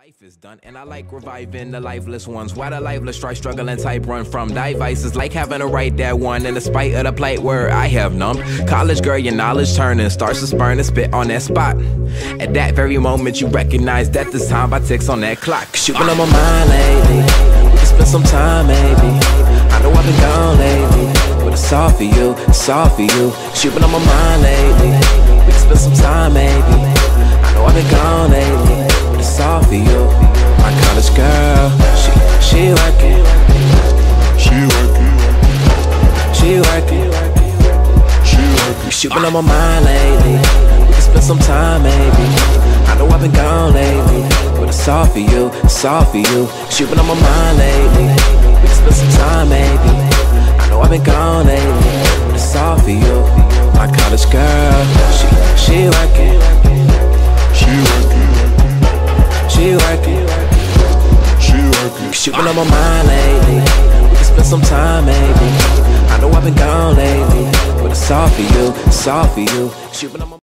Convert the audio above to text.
Life is done, and I like reviving the lifeless ones. Why the lifeless try struggling type run from devices like having to write that one in the spite of the plight where I have none. College girl, your knowledge turning starts to spurn and spit on that spot. At that very moment, you recognize that this time by ticks on that clock. Shooting on my mind lately, we can spend some time maybe. I know I've been gone lately, but it's all for you, it's all for you. Shooting on my mind lately, we can spend some time maybe. I know I've been gone lately, but it's all for you. My college girl, she working, you shooting on my mind lately. We can spend some time maybe. I know I've been gone lately, but it's all for you, it's all for you. Shooting on my mind lately. We can spend some time maybe. I know I've been gone lately, but it's all for you. My college girl, she working, shooting on my mind lately. We can spend some time maybe. I know I've been gone lately, but it's all for you, it's all for you. Shooting on my